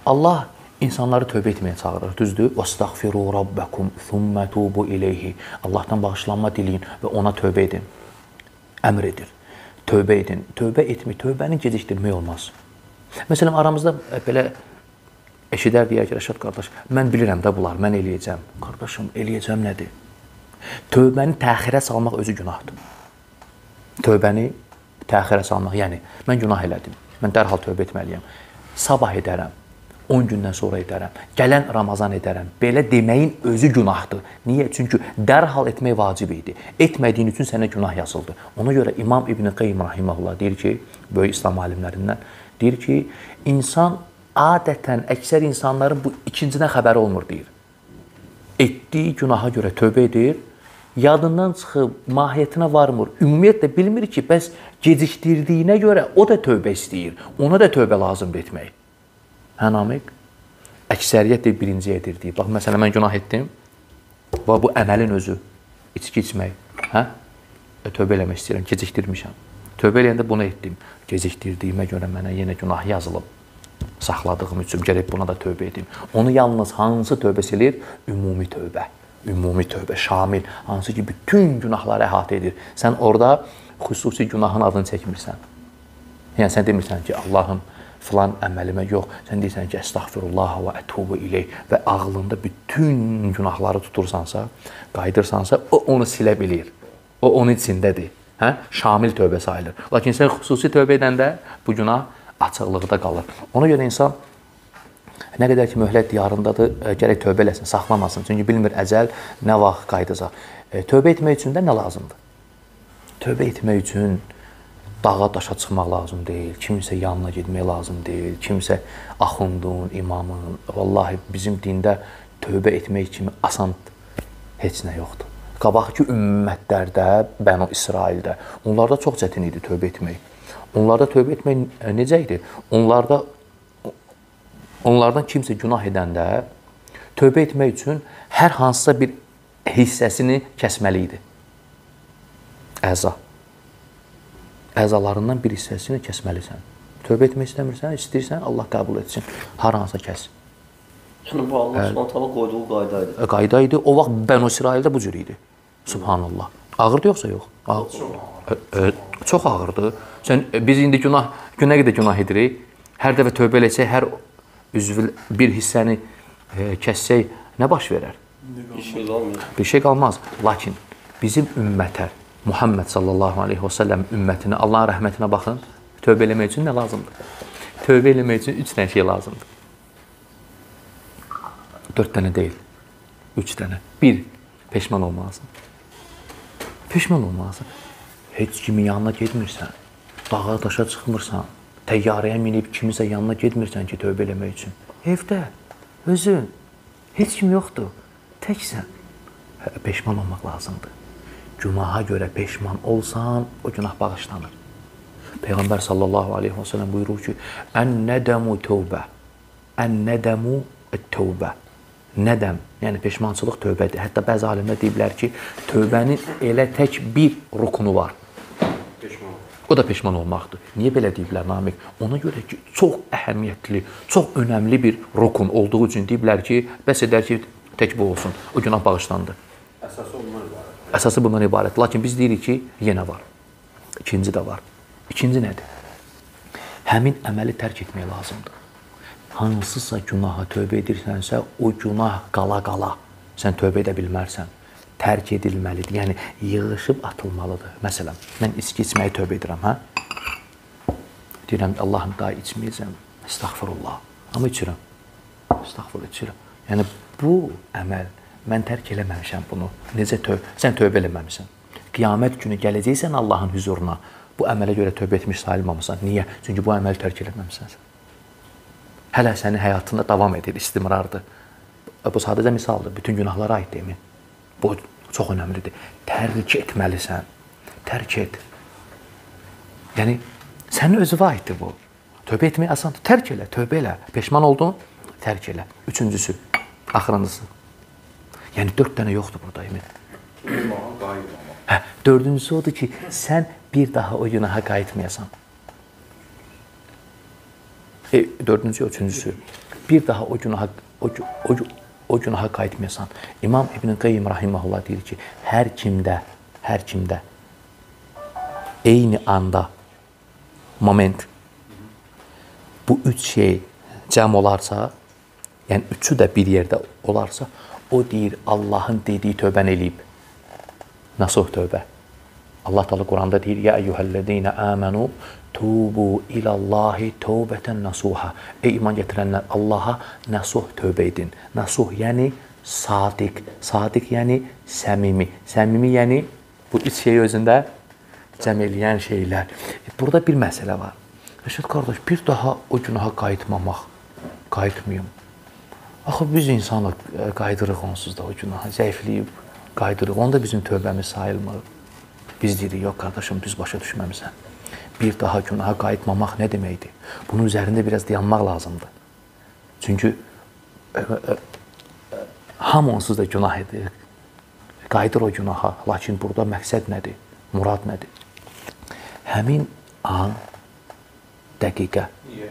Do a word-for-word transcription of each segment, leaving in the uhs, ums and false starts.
Allah insanları tövbə etməyə çağırır, düzdür? وَاسْتَغْفِرُوا رَبَّكُمْ ثُمَّ تُوبُوا إِلَيْهِ Allahdan bağışlanma diləyin və ona tövbə edin. Əmr edir. Tövbə edin. Tövbə etmək, tövbəni gecikdirmək olmaz. Məsələn, aramızda belə eşidər deyər ki, Rəşad qardaş, mən bilirəm də bunlar, mən eləyəcəm. Qardaşım, eləyəcəm nədir? Tövbəni təxirə salmaq özü günahdır. Tövbəni təxirə salmaq, yəni mən günah elədim, mən dərhal tövbə etməliyəm. Sabah edərəm, on gündən sonra edərəm, gələn Ramazan edərəm. Belə deməyin özü günahdır. Niyə? Çünki dərhal etmək vacib idi. Etmədiyin üçün sənə günah yazıldı. Ona görə İmam İbn Qayyim rahimehullah deyir ki, böyük İslam alimlərindən, deyir ki, insan adətən, əksər insanların bu ikincidən xəbəri olmur, deyir. Etdiyi günaha görə tövbə edir, yadından çıxıb, mahiyyətinə varmır. Ümumiyyətlə bilmir ki, bəs gecikdirdiyinə görə o da tövbə istəyir. Ona da tövbə lazımdır etmək. Hə, Namiq? Əksəriyyət də birinci edirdi. Bax, məsələn, mən günah etdim. Və bu əməlin özü. İçki içmək. Hə? Tövbə eləmək istəyirəm, gecikdirmişəm. Tövbə eləyəndə bunu etdim. Gecikdirdiyimə görə mənə yenə günah yazılıb. Saxladığım üçün gərək buna da tövbə edim. Onu yalnız hansı tövbə silir? Ümumi tövbə. Ümumi tövbə, şamil. Hansı ki, bütün günahları əhatə edir. Sən orada xüsusi günahın adını çəkmirsən. Yəni, sən demirsən ki, Allahım, filan əməlimə yox. Sən deyirsən ki, əstəğfirullah və ətubu ileyh və ağlında bütün günahları tutursansa, qayıdırsansa, o onu silə bilir. O onun içindədir. Hə? Şamil tövbə sayılır. Lakin sən xüsusi tövbə edəndə bu günah açıqlıqda qalır. Ona görə insan nə qədər ki, möhlət diyarındadır, gərək tövbə eləsin, saxlamasın. Çünki bilmir əcəl nə vaxt qayıdacaq. Tövbə etmək üçün də nə lazımdır? Tövbə etmək üçün dağa daşa çıxmaq lazım deyil, kimsə yanına getmək lazım deyil, kimsə axundun, imamın. Vallahi bizim dində tövbə etmək kimi asan heç nə yoxdur. Qabaqki ümmətlərdə, Bənu İsraildə, onlarda çox çətin idi tövbə etmək. Onlarda tövbə etmək necə idi? Onlarda, onlardan kimsə günah edəndə tövbə etmək üçün hər hansısa bir hissəsini kəsməli idi. Əza. Əzalarından bir hissəsini kəsməlisən. Tövbə etmək istəmirsən, istəyirsən, Allah qəbul etsin. Hər hansısa kəs. Yəni, bu Allah Subhanahu qoyduğu qayda idi. Qayda idi. O vaxt Bənu İsraildə bu cür idi. Subhanallah. Ağırdı yoxsa yox? Ağır. Çox ağırdı. Sən, biz indi günah, günə qədər günah edirik. Hər dəfə tövbə eləsək, hər üzvül bir hissəni e, kəssək, nə baş verər? Bir şey qalmaz. Bir şey qalmaz. Lakin bizim ümmətə, Muhammed sallallahu aleyhi və səlləm ümmətinə, Allahın rəhmətinə baxın, tövbə eləmək üçün nə lazımdır? Tövbə eləmək üçün üç dənə şey lazımdır. Dörd dənə deyil, üç dənə. Bir, peşman olmalısın. Peşman olmalısın. Heç kimin yanına getmirsən, dağa daşa çıxmırsan, təyyarəyə minib kimisə yanına getmirsən ki, tövbə eləmək üçün. Evdə, özün, heç kim yoxdur, təksən. Peşman olmaq lazımdır. Günaha görə peşman olsan, o günah bağışlanır. Peyğəmbər sallallahu aleyhi və səlləm buyurur ki, Ən-nədəmu tövbə, ən-nədəmu tövbə. Nədəm, yəni peşmançılıq tövbədir. Hətta bəzi alimlər deyiblər ki, tövbənin elə tək bir rukunu var. Peşman. O da peşman olmaqdır. Niyə belə deyiblər, Namiq? Ona görə ki, çox əhəmiyyətli, çox önəmli bir rukun olduğu üçün deyiblər ki, bəs edər ki, tək bu olsun. O günah bağışlandı. Əsası bundan ibarət. Əsası bundan ibarət. Lakin biz deyirik ki, yenə var. İkinci də var. İkinci nədir? Həmin əməli tərk etmək lazımdır. Hansısa günaha tövbə edirsənsə, o günah qala-qala sən tövbə edə bilmərsən. Tərk edilməlidir. Yəni, yığışıb atılmalıdır. Məsələn, mən içki içməyi tövbə edirəm, hə? Deyirəm, Allahım, daha içməyəcəm. Estağfurullah. Amma içirəm. Estağfurullah, içirəm. Yəni, bu əməl, mən tərk eləməmişəm bunu. Necə tövbə? Sən tövbə eləməmişsən. Qiyamət günü gələcəksən Allahın hüzuruna. Bu əmələ görə tövbə etmiş sayılmamısan. Niyə? Çünki bu əməli tərk eləməmişsən. Hələ sənin həyatında davam edir, istimrardır. Bu sadəcə misaldır. Bütün günahlara aid demin. Bu çox önəmlidir. Tərk etməlisən. Tərk et. Yəni, sənin özünə aiddir bu. Tövbə etmək asandır. Tərk elə, tövbə elə. Peşman oldun, tərk elə. Üçüncüsü, axırıncısı. Yəni, dörd dənə yoxdur burada, emin. Hə, dördüncüsü odur ki, sən bir daha o günaha qayıtmayasan. E, dördüncü, üçüncüsü. bir daha o günaha o, o, o günaha qayıtmayasan. İmam İbn Qayyim rahimehullah deyir ki, hər kimdə, hər kimdə eyni anda moment bu üç şey cəm olarsa, yəni üçü də bir yerdə olarsa, o deyir Allahın dediyi tövbəni eləyib. Nasuh tövbə. Allah Teala Quranda deyir: "Ya eyyuhellezine amenu tubu ilallahi tövbeten nasuha." Ey iman gətirənlər, Allaha nasuh tövbə edin. Nasuh yəni sadiq, sadiq yəni səmimi, səmimi yəni bu üç şey özündə cəm eləyən şeylər. Burada bir məsələ var. Rəşad qardaş, bir daha o günaha qayıtmamaq, qayıtmayım. Axı biz insanlar qayıdırıq onsuz da o günaha, zəifləyib qayıdırıq. Onda bizim tövbəmiz sayılmır. Biz deyirik, yox qardaşım, düz başa düşməmisən. Bir daha günaha qayıtmamaq nə deməkdir? Bunun üzərində biraz dayanmaq lazımdır. Çünki e, e, hamı onsuz da günah edir. Qayıdır o günaha. Lakin burada məqsəd nədir? Murad nədir? Həmin an, dəqiqə,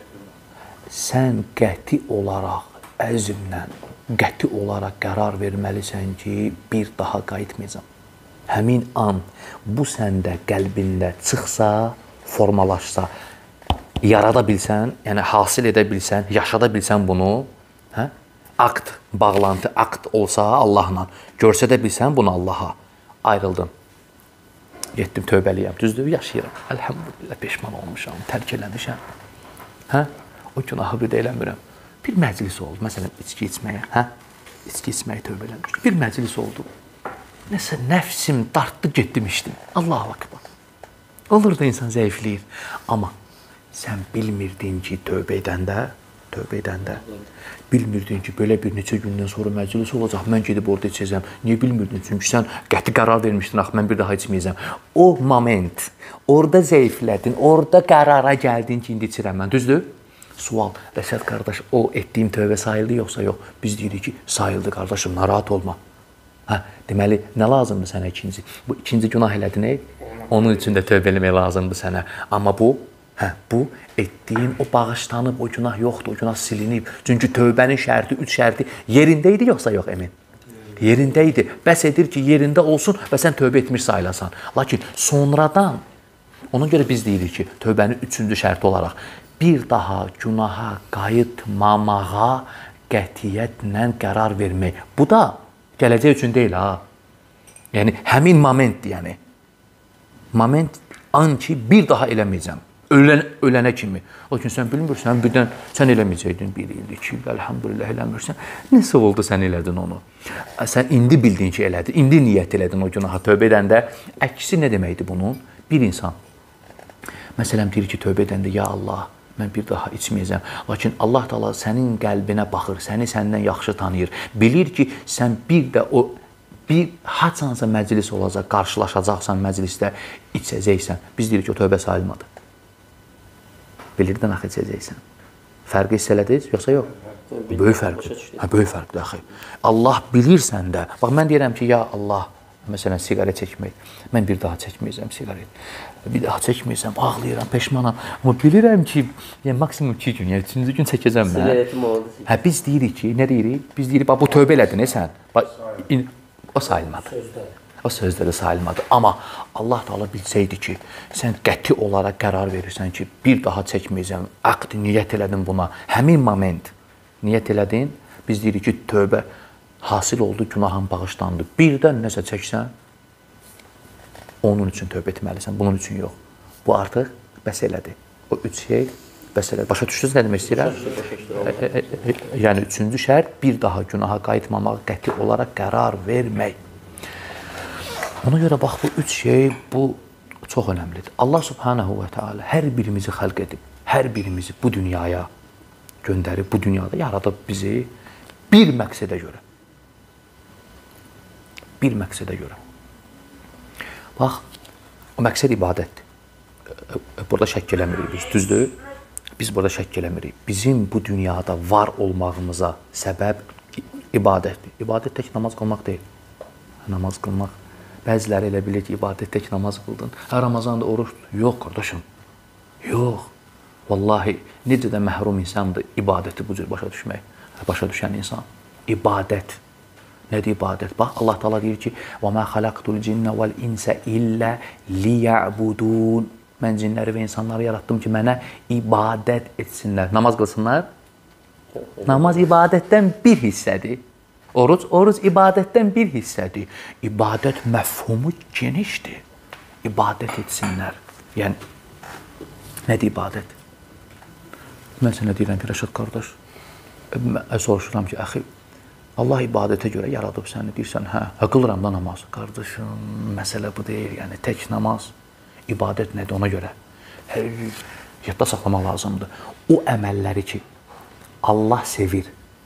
sən qəti olaraq, əzmlə, qəti olaraq qərar verməlisən ki, bir daha qayıtmayacam. Həmin an bu səndə, qəlbində çıxsa, formalaşsa, yarada bilsən, yəni hasil edə bilsən, yaşada bilsən bunu, hə? Akt, bağlantı, akt olsa Allahla, görsədə bilsən bunu Allaha, ayrıldın. Getdim, tövbəliyəm, düzdür, yaşayıram. Əlhəmdülillah, peşman olmuşam, tərk eləmişəm. Hə? O günahı bir də eləmirəm. Bir məclis oldu, məsələn, içki içməyə, hə? İçki içməyə tövbə eləmişdim. Bir məclis oldu. Nəsə nəfsim dartdı, getdim içdim. Allahu Akbar. Olur da insan zəifləyir. Amma sən bilmirdin ki, tövbə edəndə, tövbə edəndə, bilmirdin ki, belə bir neçə gündən sonra məclis olacaq, mən gedib orada içəcəm. Niyə bilmirdin? Çünki sən qəti qərar vermişdin, axı, mən bir daha içməyəcəm. O moment, orada zəiflədin, orada qərara gəldin ki, indi içirəm mən, düzdür? Sual, Rəşad qardaş, o etdiyim tövbə sayıldı yoxsa yox? Biz deyirik ki, sayıldı qardaşım, narahat olma. Hə, deməli, nə lazımdır sənə ikinci? Bu ikinci günah elədin, ey? Onun üçün də tövbə eləmək lazımdır sənə. Amma bu, hə, bu etdiyin o bağışlanıb, o günah yoxdur, o günah silinib. Çünki tövbənin şərti, üç şərti yerində idi yoxsa yox, Emin? Yerində idi. Bəs edir ki, yerində olsun və sən tövbə etmiş sayılasan. Lakin sonradan, ona görə biz deyirik ki, tövbənin üçüncü şərti olaraq, bir daha günaha qayıtmamağa qətiyyətlə qərar vermək. Bu da gələcək üçün deyil, ha. Yəni, həmin momentdir, yəni. Moment, an ki, bir daha eləməyəcəm. Ölən, ölənə kimi. Lakin sən bilmirsən, birdən sən eləməyəcəkdin bir il, iki il, əlhamdülillah eləmirsən. Nəsə oldu, sən elədin onu? Sən indi bildin ki, elədin, indi niyyət elədin o günaha tövbə edəndə. Əksi nə deməkdir bunun? Bir insan, məsələn, deyir ki, tövbə edəndə, ya Allah, mən bir daha içməyəcəm. Lakin Allah Teala sənin qəlbinə baxır, səni səndən yaxşı tanıyır. Bilir ki, sən bir də o, bir haçansa məclis olacaq, qarşılaşacaqsan məclisdə, içəcəksən. Biz deyirik ki, o tövbə sayılmadı. Bilirdin, axı içəcəksən. Fərqi hiss elədiniz, yoxsa yox? Böyük fərqdir. Hə, böyük fərqdir, axı. Allah bilirsən də. Bax, mən deyirəm ki, ya Allah, məsələn, siqaret çəkmək. Mən bir daha çəkməyəcəm siqaret. Bir daha çəkməyəcəm, ağlayıram, peşmanam. Amma bilirəm ki, yəni maksimum iki gün, yəni üçüncü gün çəkəcəm mən. Siqaretim oldu. Hə, biz deyirik ki, nə deyirik? Biz deyirik, bax, bu tövbə elədin, sən. Bax, o sayılmadı. O sözdə də sayılmadı. Amma Allah Teala bilsəydi ki, sən qəti olaraq qərar verirsən ki, bir daha çəkməyəcəm, aqd niyyət elədin buna. Həmin moment niyyət elədin, biz deyirik ki, tövbə hasil oldu, günahın bağışlandı. Birdən nəsə çəksən, onun üçün tövbə etməlisən, bunun üçün yox. Bu artıq bəs elədi. O üç şey bəs elədi. Başa düşdünüz nə demək istəyirəm? Yəni, üçüncü şərt, bir daha günaha qayıtmamaq, qəti olaraq qərar vermək. Ona görə bax, bu üç şey, bu çox önəmlidir. Allah Subhanahu və Teala hər birimizi xəlq edib, hər birimizi bu dünyaya göndərib, bu dünyada yaradıb bizi bir məqsədə görə. Bir məqsədə görə. Bax, o məqsəd ibadətdir. Burada şəkk eləmirik biz, düzdür? Biz burada şəkk eləmirik. Bizim bu dünyada var olmağımıza səbəb ibadətdir. İbadət tək namaz qılmaq deyil. Namaz qılmaq. Bəziləri elə bilir ki, ibadət tək namaz qıldın. Hə, Ramazanda oruç. Yox, qardaşım. Yox. Vallahi, necə də məhrum insandır ibadəti bu cür başa düşmək. Başa düşən insan. İbadət. Nədir ibadət? Bax, Allah Teala deyir ki, وَمَا خَلَقْتُ الْجِنَّ وَالْاِنْسَ إِلَّا لِيَعْبُدُونَ Mən cinləri və insanları yaratdım ki, mənə ibadət etsinlər. Namaz qılsınlar. Namaz ibadətdən bir hissədir. Oruc, oruc ibadətdən bir hissədir. İbadət məfhumu genişdir. İbadət etsinlər. Yəni, nədir ibadət? Mən sənə deyirəm ki, Rəşad qardaş, mən soruşuram ki, əxi, Allah ibadətə görə yaradıb səni, deyirsən, hə, hə, qılıram da namaz. Qardaşım, məsələ bu deyil, yəni, tək namaz. İbadət nədir ona görə? Hər, yadda saxlamaq lazımdır. O əməlləri ki, Allah sevir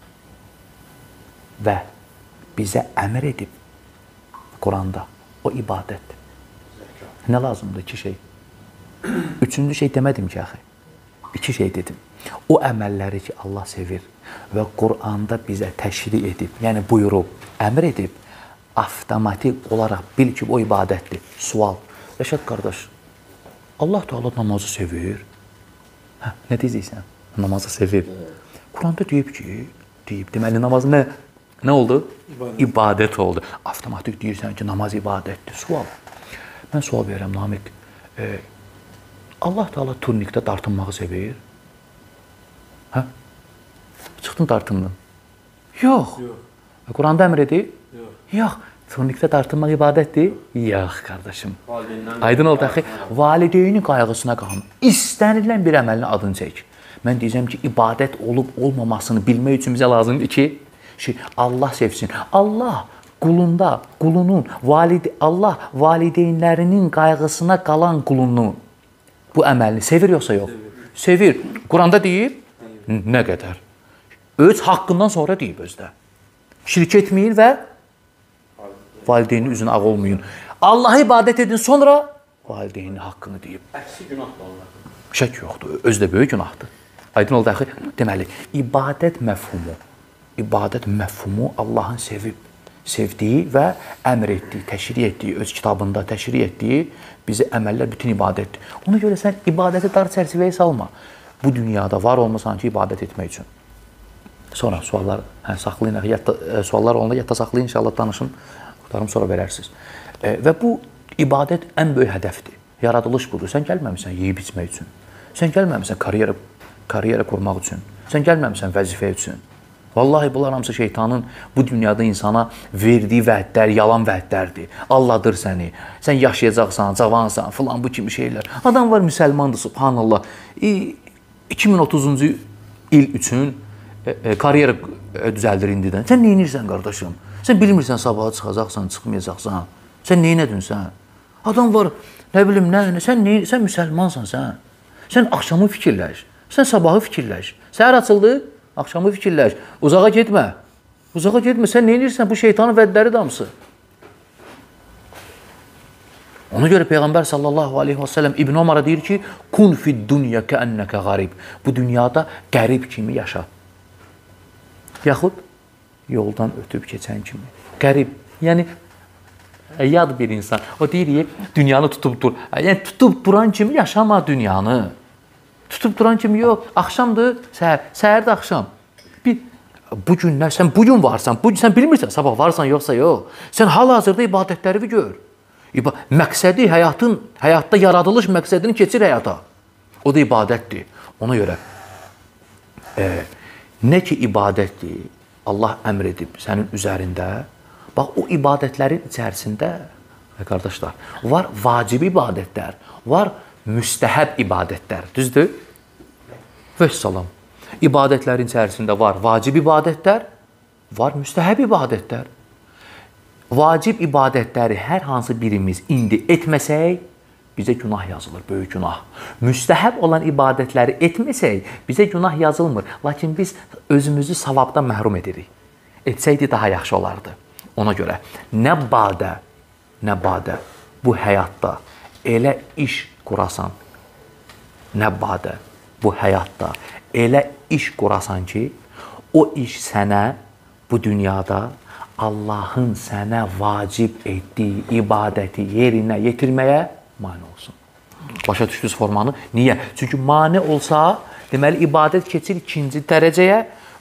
və bizə əmr edib Quranda, o ibadətdir. Nə lazımdır? İki şey. Üçüncü şey demədim ki, əxi. İki şey dedim. O əməlləri ki, Allah sevir və Quranda bizə təşri edib, yəni buyurub, əmr edib, avtomatik olaraq bil ki, o ibadətdir. Sual. Rəşad qardaş, Allah Teala namazı sevir. Hə, nə deyirsən? Namazı sevir. Quranda deyib ki, deyib, deməli namaz nə? Nə oldu? İbadət. İbadət oldu. Avtomatik deyirsən ki, namaz ibadətdir. Sual. Mən sual verirəm, Namiq. E, Allah Teala turnikdə dartınmağı sevir. Hə? Çıxdın dartındın. Yox. Yox. Quranda əmr edir? Yox. Yox. Turnikdə dartınmaq ibadətdir? Yox, qardaşım. Aydın oldu, axı. Valideynin qayğısına qalın. İstənilən bir əməlin adını çək. Mən deyəcəm ki, ibadət olub olmamasını bilmək üçün bizə lazımdır ki, şey, Allah sevsin. Allah qulunda, qulunun, valide, Allah valideynlərinin qayğısına qalan qulunun bu əməlini sevir yoxsa yox? Sevir. Quranda deyir, nə qədər? Öz haqqından sonra deyib özdə. Şirk etməyir və valideynin üzünə ağ olmayın. Allah'a ibadət edin, sonra valideynin haqqını deyib. Əksi günahdır onlar. Şək yoxdur, özdə böyük günahdır. Aydın oldu, axı. Deməli, ibadət məfhumu, ibadət məfhumu Allahın sevib, sevdiyi və əmr etdiyi, təşri etdiyi, öz kitabında təşri etdiyi bizi əməllər bütün ibadətdir. Ona görə sən ibadəti dar çərçivəyə salma. Bu dünyada var olmasan ki, ibadət etmək üçün. Sonra suallar, hə, saxlayın, yadda, suallar olanda yadda saxlayın, inşallah danışın, qutarım sonra verərsiniz. E, və bu ibadət ən böyük hədəfdir. Yaradılış budur. Sən gəlməmisən yeyib içmək üçün. Sən gəlməmisən kariyera, kariyera qurmaq üçün. Sən gəlməmisən vəzifə üçün. Vallahi bunlar hamısı şeytanın bu dünyada insana verdiyi vədlər, yalan vədlərdir. Alladır səni. Sən yaşayacaqsan, cavansan, filan bu kimi şeylər. Adam var müsəlmandır, subhanallah. iki min otuzuncu il üçün e, e, kariyera düzəldir indidən. Sən nə edirsən qardaşım? Sən bilmirsən sabaha çıxacaqsan, çıxmayacaqsan. Sən nə edin sən? Adam var, nə bilim, nə, nə sən nə, sən müsəlmansan sən. Sən axşamı fikirləş. Sən sabahı fikirləş. Səhər açıldı, axşamı fikirləş. Uzağa getmə. Uzağa getmə. Sən nə edirsən? Bu şeytanın vədləri damsı. Ona görə Peyğəmbər sallallahu aleyhi və səlləm İbn Ömərə deyir ki, kun fid dunya kəənnəkə qarib. Bu dünyada qərib kimi yaşa. Yaxud yoldan ötüb keçən kimi. Qərib. Yəni, yad bir insan. O deyir, dünyanı tutub dur. Yəni, tutub duran kimi yaşama dünyanı. Tutub duran kimi yox. Axşamdır, səhər. Səhərdə axşam. Bir, bu günlər, sən bugün varsan, bu, sən bilmirsən, sabah varsan, yoxsa yox. Sən hal-hazırda ibadətləri gör. İba məqsədi, həyatın, həyatda yaradılış məqsədini keçir həyata. O da ibadətdir. Ona görə, e, nə ki ibadətdir, Allah əmr edib sənin üzərində, bax, o ibadətlərin içərisində, qardaşlar, var vacib ibadətlər, var müstəhəb ibadətlər, düzdür? Vəssalam. İbadətlərin içərisində var vacib ibadətlər, var müstəhəb ibadətlər. Vacib ibadətləri hər hansı birimiz indi etməsək, bizə günah yazılır, böyük günah. Müstəhəb olan ibadətləri etməsək, bizə günah yazılmır. Lakin biz özümüzü savabdan məhrum edirik. Etsəydi daha yaxşı olardı. Ona görə nə badə, nə badə bu həyatda elə iş qurasan, nə badə bu həyatda elə iş qurasan ki, o iş sənə bu dünyada Allahın sənə vacib etdiyi ibadəti yerinə yetirməyə mane olsun. Başa düşdünüz formanı? Niyə? Çünki mane olsa, deməli, ibadət keçir ikinci dərəcəyə,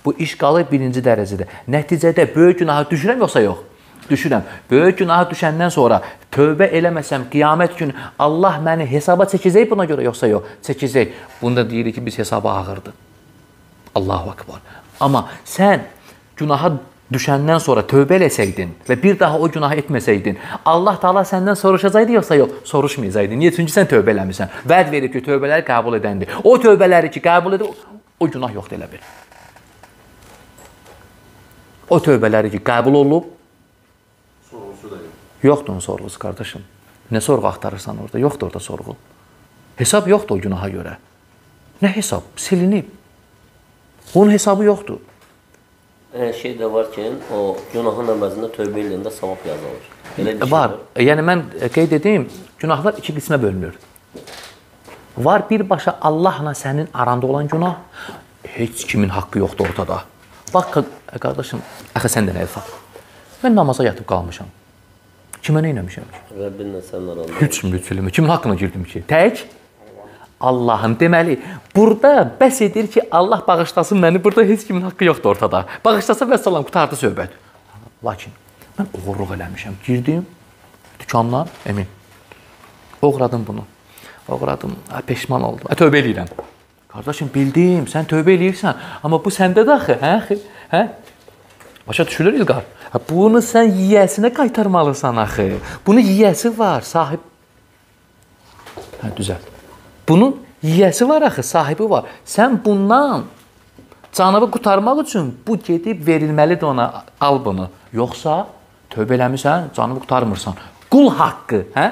Bu iş qalır birinci dərəcədə. Nəticədə böyük günaha düşürəm yoxsa yox? Düşürəm. Böyük günaha düşəndən sonra tövbə eləməsəm qiyamət günü Allah məni hesaba çəkəcək buna görə yoxsa yox? Çəkəcək. Bunda deyirik ki, biz hesaba ağırdır. Allahu akbar. Amma sən günaha düşəndən sonra tövbə eləsəydin və bir daha o günahı etməsəydin, Allah Taala səndən soruşacaqdı yoxsa yox? Soruşmayacaqdı. Niyə? Çünki sən tövbə eləmisən. Vəd verir ki, tövbələri qəbul edəndir. O tövbələri ki, qəbul edir, o günah yoxdur elə bil. O tövbələri ki, qəbul olub, sorğusu da yox. Yoxdur onun sorğusu, qardaşım. Nə sorğu axtarırsan orada? Yoxdur orada sorğu. Hesab yoxdur o günaha görə. Nə hesab? Silinib. Onun hesabı yoxdur. Hər şey də var ki, o günahın əvəzində tövbə eləyəndə savab yazılır. Elə bir şey var. var. Yəni mən qeyd edeyim, günahlar iki qismə bölünür. Var birbaşa Allahla sənin aranda olan günah, heç kimin haqqı yoxdur ortada. Bax qardaşım, axı sən də nə elfaq? Mən namaza yatıb qalmışam. Kimə nə etmişəm ki? Rəbbinlə sənin aranda. Heç mütülümü. Kimin haqqına girdim ki? Tək Allahın. Deməli, burada bəs edir ki, Allah bağışlasın məni. Burada heç kimin haqqı yoxdur ortada. Bağışlasa və salam, qutardı söhbət. Lakin mən oğurluq eləmişəm. Girdim dükandan, əmin. Oğradım bunu. Oğradım, peşman oldum. Ə, tövbə eləyirəm. Qardaşım, bildim, sən tövbə eləyirsən. Amma bu səndə də axı, hə? Hə? Başa düşülür İlqar? Bunu sən yiyəsinə qaytarmalısan axı. Bunun yiyəsi var, sahib. Hə, düzəl. Bunun yiyəsi var axı, sahibi var. Sən bundan canavı qutarmaq üçün bu gedib verilməlidir ona, al bunu. Yoxsa tövbə eləmirsən, canavı qutarmırsan. Qul haqqı, hə?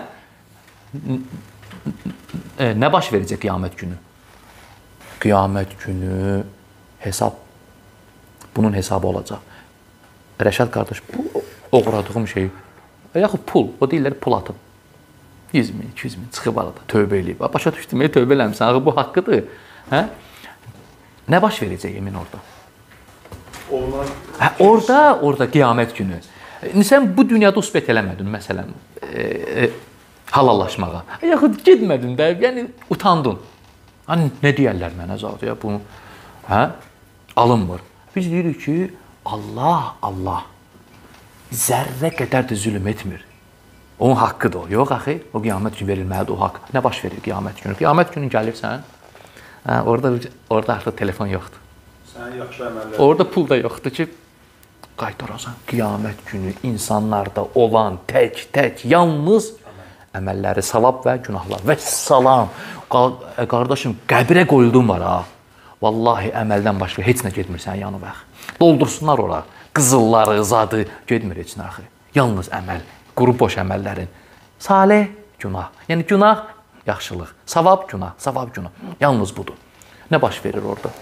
E, nə baş verəcək qiyamət günü? Qiyamət günü hesab, bunun hesabı olacaq. Rəşad qardaş, bu oğradığım şey, yaxud pul, o deyirlər pul atıb. yüz min, iki yüz min çıxıb arada, tövbə eləyib. Başa düşdüm, tövbə eləmirsən, ağı bu haqqıdır. Hə? Nə baş verəcək yemin orada? Onlar... Hə, orada, orada qiyamət günü. Sən bu dünyada usbət eləmədin, məsələn, e, e, halallaşmağa. Yaxud getmədin də, yəni utandın. Hani nə deyərlər mənə zaten ya bunu? Hə? Alınmır. Biz deyirik ki, Allah, Allah zərrə qədər də zülm etmir. Onun haqqıdır o. Yox axı, o qiyamət günü verilməlidir o haqq. Nə baş verir qiyamət günü? Qiyamət günü gəlirsən, hə, orada orada artıq telefon yoxdur. Sənin yaxşı əməllər. Orada pul da yoxdur ki, qaytarasan. Qiyamət günü insanlarda olan tək-tək yalnız əməlləri, savab və günahlar. Və salam. Qardaşım, qəbrə qoyuldum var ha. Vallahi əməldən başqa heç nə getmir sənin yanı bax. Doldursunlar ora. Qızılları, zadı getmir heç nə axı. Yalnız əməl, quru boş əməllərin. Salih, günah. Yəni günah, yaxşılıq. Savab, günah. Savab, günah. Yalnız budur. Nə baş verir orada?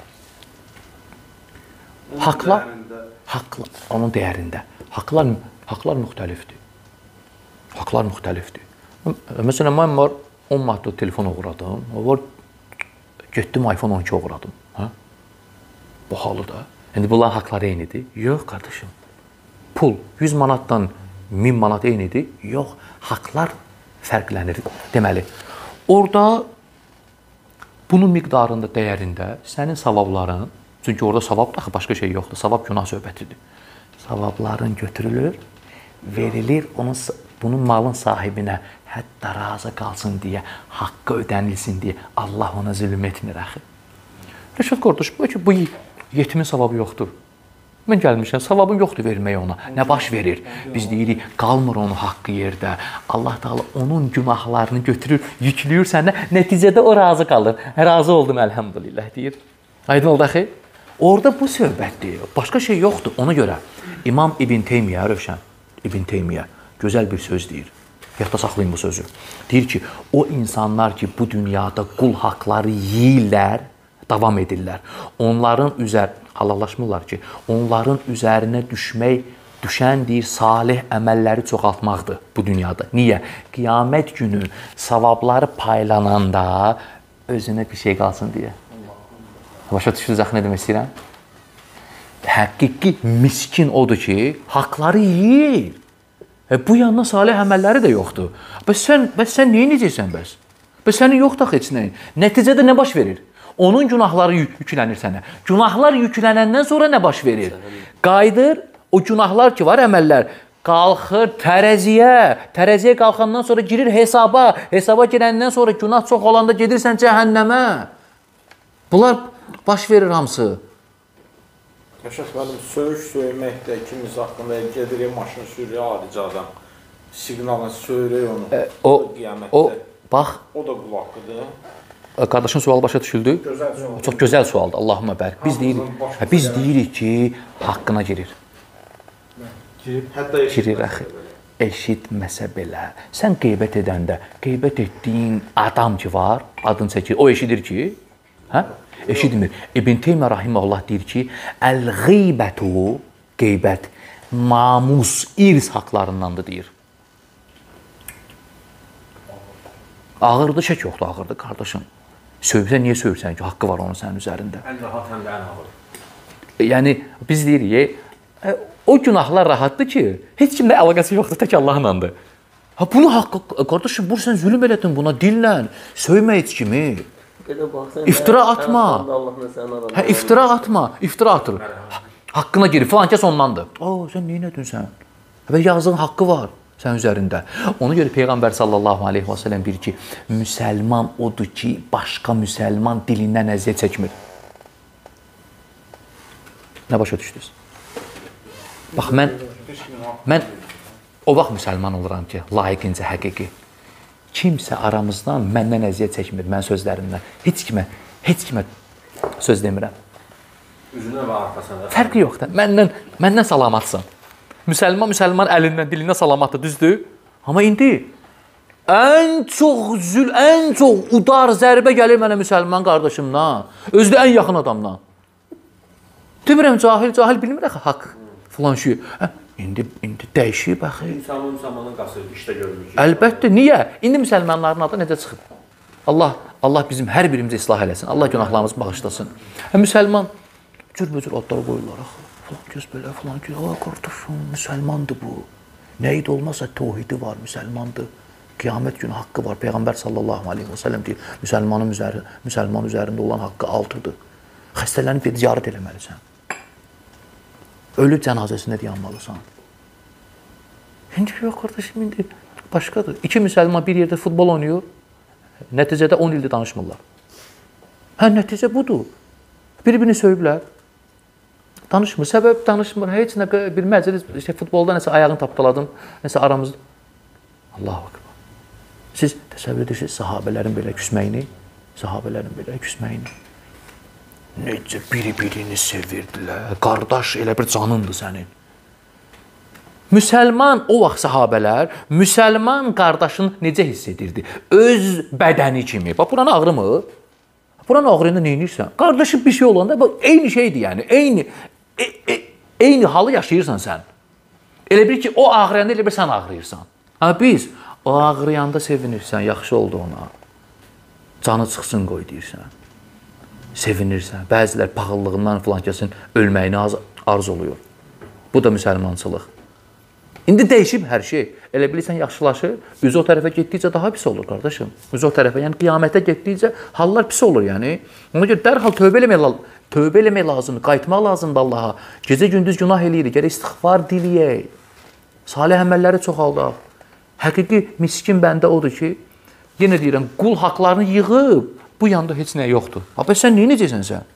Haqlar, haqlar, onun dəyərində. Haqlar, haqlar müxtəlifdir. Haqlar müxtəlifdir. Məsələn, mən var on manatlı telefon uğradım. Var getdim iPhone on iki uğradım. Hə? Bahalı da. İndi bunların haqları eynidir. Yox, qardaşım. Pul yüz manatdan min manat eynidir. Yox, haqlar fərqlənir. Deməli, orada bunun miqdarında, dəyərində sənin savabların, çünki orada savab da başqa şey yoxdur. Savab günah söhbətidir. Savabların götürülür, verilir onun bunun malın sahibinə, hətta razı qalsın deyə, haqqı ödənilsin deyə Allah ona zülm etmir axı. Rəşad qardaş, bəlkə bu yetimin savabı yoxdur. Mən gəlmişəm, savabım yoxdur verməyə ona. Nə baş verir? Biz deyirik, qalmır onun haqqı yerdə. Allah Taala onun günahlarını götürür, yüklüyür səndə. Nəticədə o razı qalır. Razı oldum, əlhəmdülillah deyir. Aydın oldu axı? Orada bu söhbətdir. Başqa şey yoxdur. Ona görə İmam İbn Teymiyyə, Rövşən İbn Teymiyyə gözəl bir söz deyir. Yadda saxlayın bu sözü. Deyir ki, o insanlar ki, bu dünyada qul haqları yeyirlər, davam edirlər. Onların üzər, halallaşmırlar ki, onların üzərinə düşmək, düşən deyir, salih əməlləri çoxaltmaqdır bu dünyada. Niyə? Qiyamət günü savabları paylananda özünə bir şey qalsın deyə. Başa düşdünüz axı nə demək istəyirəm? Həqiqi miskin odur ki, haqları yeyir. E, bu yandan salih əməlləri də yoxdur. Bəs sən, bəs sən niyə necəsən bəs? Bəs sənin yoxdur heç nəyin. Nəticədə nə baş verir? Onun günahları yüklənir sənə. Günahlar yüklənəndən sonra nə baş verir? Qayıdır, o günahlar ki var, əməllər, qalxır tərəziyə. Tərəziyə qalxandan sonra girir hesaba. Hesaba girəndən sonra günah çox olanda gedirsən cəhənnəmə. Bunlar baş verir hamısı. Yaşas mənim söyüş söyməkdə ikimiz haqqında gedirik, maşını sürüyor adici adam. Siqnalını söylüyor onu. E, o, o, bax. O da qul haqqıdır. Qardaşın sualı başa düşüldü. Gözəl sual. Çox gözəl sualdır. Allahümmə bərik. Biz deyirik, hə, biz deyirik ki, haqqına girir. Hətta girir axı. Eşitməsə belə. Sən qeybət edəndə, qeybət etdiyin adam ki var, adını çəkir. O eşidir ki, hə? Eşitmir. İbn Teymiyyə rahimehullah deyir ki, əl-ğeybətu, qeybət, namus, irs haqlarındandır deyir. Ağırdır, şək yoxdur, ağırdır qardaşım. Sövsən, niyə sövsən ki, haqqı var onun sənin üzərində? Ən rahat, həm də ən ağır. Yəni, biz deyirik, o günahlar rahatdır ki, heç kimlə əlaqəsi yoxdur, tək Allahınlandır. Ha, bunu haqqı, qardaşım, bu sən zülüm elədin buna, dillə, söymə heç kimi. İftira atma. Hə, iftira atma, iftira atır. Haqqına girir, filan kəs ondandır. O, sən neyin edin sən? Və yazığın haqqı var sənin üzərində. Ona görə Peyğəmbər sallallahu aleyhi və səlləm deyir ki, müsəlman odur ki, başqa müsəlman dilindən əziyyət çəkmir. Nə başa düşdünüz? Bax, mən, mən o vaxt müsəlman oluram ki, layiqincə həqiqi. Kimsə aramızdan məndən əziyyət çəkmir, mən sözlərimdən. Heç kimə, heç kimə söz demirəm. Üzünə və arxasına. Fərqi yoxdur. Məndən, məndən salamatsın. Müsəlman, müsəlman əlindən, dilindən salamatdır, düzdür? Amma indi ən çox zül, ən çox udar zərbə gəlir mənə müsəlman qardaşımdan. Özü də ən yaxın adamdan. Demirəm, cahil, cahil bilmir axı, haqq filan şey. Hə, indi, indi dəyişib axı. İnsanın müsəlmanın qası işdə görmür. Əlbəttə, niyə? İndi müsəlmanların adı necə çıxıb? Allah, Allah bizim hər birimizi islah eləsin. Allah günahlarımızı bağışlasın. Hə, müsəlman cürbəcür adlar qoyurlar axı. Falan göz belə, falan göz. Aa, qardaşım, müsəlmandır bu. Nə idi olmazsa tövhidi var, müsəlmandır. Qiyamət günü haqqı var. Peyğəmbər sallallahu aleyhi və səlləm deyir, müsəlmanın üzəri, müsəlman üzərində olan haqqı altıdır. Xəstələnib bir ziyarət eləməlisən. Ölüb cənazəsində dayanmalısan. İndi yox, qardaşım, indi başqadır. İki müsəlman bir yerdə futbol oynayır, nəticədə on ildir danışmırlar. Hə, nəticə budur. Bir-birini söyüblər. Danışmır. Səbəb danışmır. Heç nə bir məclis, işte, futbolda nəsə ayağını tapdaladım, nəsə aramızda. Allahu akbar. Siz təsəvvür edirsiniz sahabələrin belə küsməyini, sahabələrin belə küsməyini. Necə biri-birini sevirdilər. Qardaş elə bir canındır sənin. Müsəlman, o vaxt sahabələr, müsəlman qardaşını necə hiss edirdi? Öz bədəni kimi. Bax, buranı ağrımır. Buranı ağrıyanda neyinirsən? Qardaşın bir şey olanda, bax, eyni şeydir yəni. Eyni, e, e, eyni halı yaşayırsan sən. Elə bir ki, o ağrıyanda elə bir sən ağrıyırsan. Ha, biz, o ağrıyanda sevinirsən, yaxşı oldu ona. Canı çıxsın qoy deyirsən. Sevinirsən. Bəzilər paxıllığından filan kəsin ölməyini arz oluyor. Bu da müsəlmançılıq. İndi dəyişib hər şey. Elə bilirsən, yaxşılaşır. Üzü o tərəfə getdikcə daha pis olur, qardaşım. Üzü o tərəfə, yəni qiyamətə getdikcə hallar pis olur, yəni. Ona görə dərhal tövbə eləmək, tövbə eləmək lazımdır, qayıtmaq lazımdır Allaha. Gecə-gündüz günah eləyirik, gərək istiğfar diləyək. Salih əməlləri çoxaldaq. Həqiqi miskin bəndə odur ki, yenə deyirəm, qul haqlarını yığıb, bu yanda heç nə yoxdur. Abi, sən neyə necəsən sən?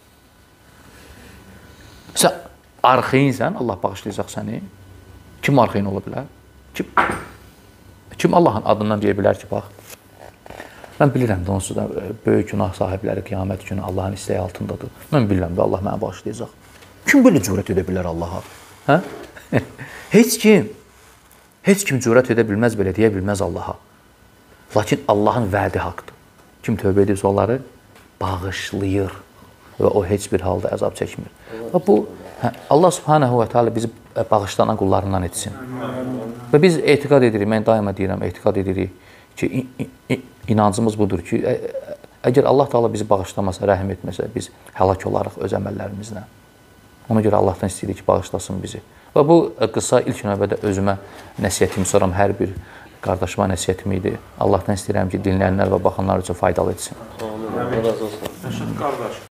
Sən arxayinsən, Allah bağışlayacaq səni. Kim arxayın ola bilər? Kim, kim Allahın adından deyə bilər ki, bax, mən bilirəm də onsuz da böyük günah sahibləri qiyamət günü Allahın istəyi altındadır. Mən bilirəm də Allah mənə bağışlayacaq. Kim belə cürət edə bilər Allaha? Hə? Heç kim. Heç kim cürət edə bilməz, belə deyə bilməz Allaha. Lakin Allahın vədi haqdır. Kim tövbə edirsə onları bağışlayır və o heç bir halda əzab çəkmir. Və bu, hə, Allah subhanahu və teala bizi bağışlanan qullarından etsin. Və biz etiqad edirik, mən daima deyirəm, etiqad edirik ki, inancımız budur ki, əgər Allah Teala bizi bağışlamasa, rəhim etməsə, biz həlak olarıq öz əməllərimizlə. Ona görə Allahdan istəyirik ki, bağışlasın bizi. Və bu qısa ilk növbədə özümə nəsiyyətimi soram, hər bir qardaşıma nəsiyyətim idi. Allahdan istəyirəm ki, dinləyənlər və baxanlar üçün faydalı etsin. Amin. Allah razı olsun. Qardaş.